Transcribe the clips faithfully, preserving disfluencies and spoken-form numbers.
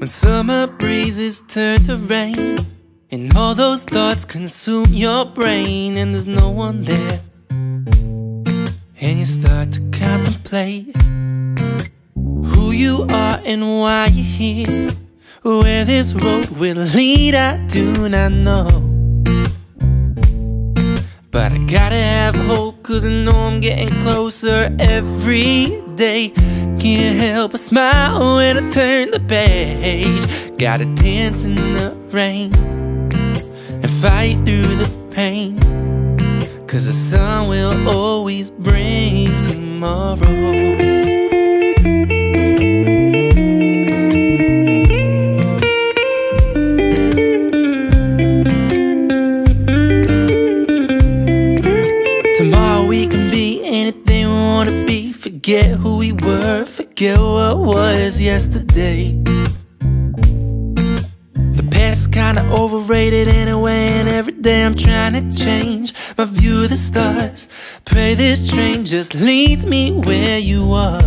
When summer breezes turn to rain and all those thoughts consume your brain, and there's no one there, and you start to contemplate who you are and why you're here. Where this road will lead, I do not know, but I gotta have hope, cause I know I'm getting closer every day. Can't help but smile when I turn the page. Gotta dance in the rain and fight through the pain, cause the sun will always bring tomorrow. Tomorrow we can be anything we wanna be. Forget who we were, forget what was yesterday. The past kinda overrated anyway, and every day I'm trying to change my view of the stars. Pray this train just leads me where you are.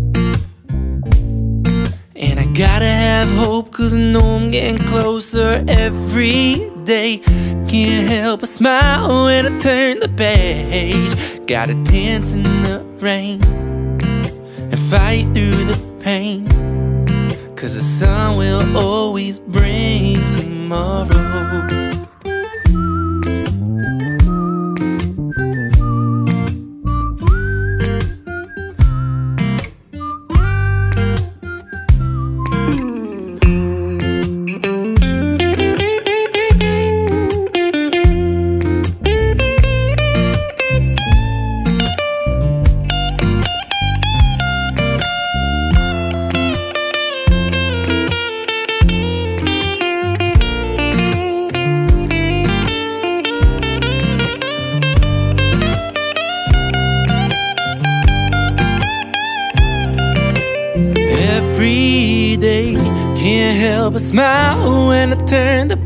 And I gotta have hope, cause I know I'm getting closer every day. Can't help but smile when I turn the page. Gotta dance in the rain and fight through the pain, cause the sun will always bring tomorrow. Every day, can't help but smile when I turn the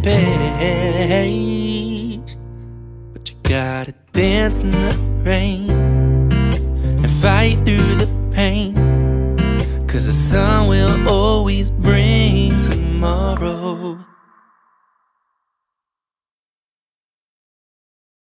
page. But you gotta dance in the rain and fight through the pain, cause the sun will always bring tomorrow.